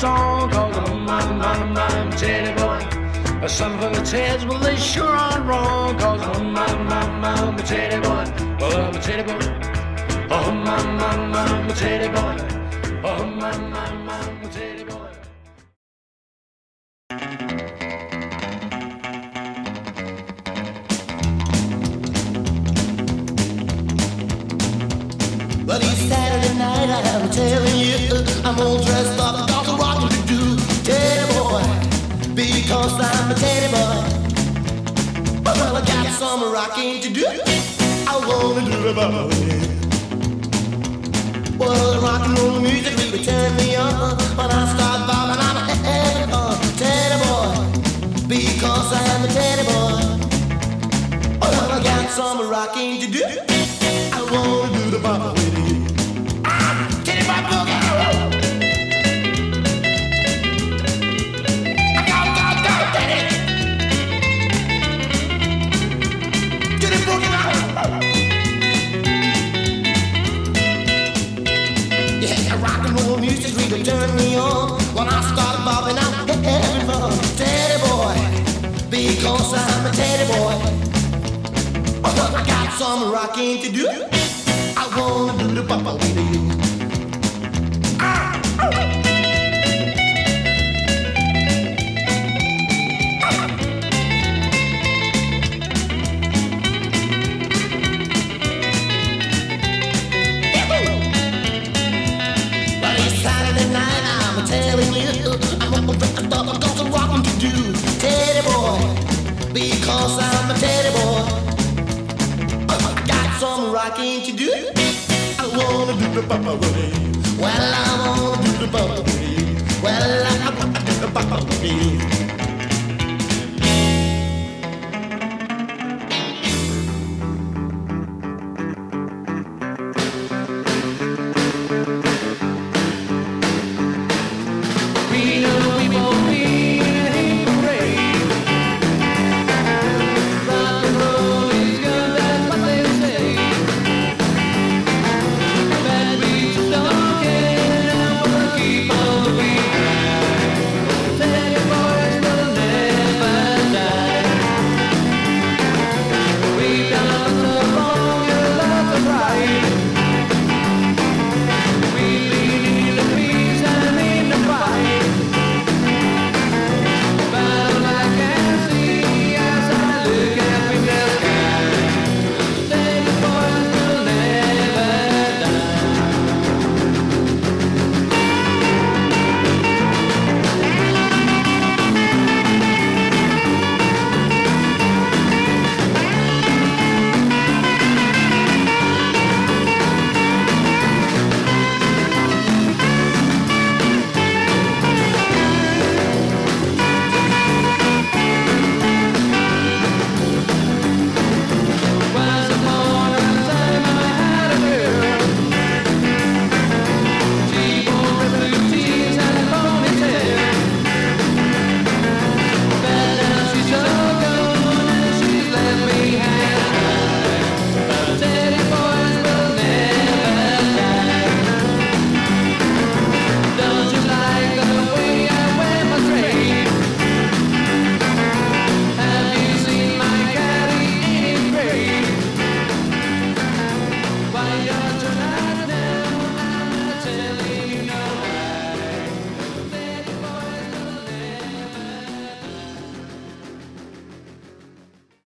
song, cause I'm a teddy boy. Some folks heads, well, they sure aren't wrong, cause I'm a teddy boy. Well, I'm a teddy boy. I'm a teddy boy. I'm a teddy boy. Well, it's Saturday night, I'm telling you, I'm all dressed up, got a rockin' to do, teddy boy, because I'm a teddy boy. Well, I got some rocking to do, I wanna do it my way. Well, the rock and roll music really turn me on, when I start bobbing, I'm having fun, teddy boy, because I am a teddy boy. Well, I got some rocking to do, I wanna do the bop with you. Teddy boy boogie. Go, Teddy. Teddy boogie now. Yeah, rock and roll music really turn me on when I start bobbing out having fun. Teddy boy, because I'm a teddy boy. I got some rocking to do. I wanna do the papa with you. But it's Saturday night, I'm telling you, I've got some rocking to do, teddy boy, because I'm a teddy boy. Some rocking to do. I wanna do the papa way. Well, I wanna do the papa way. Well, I wanna do the papa way.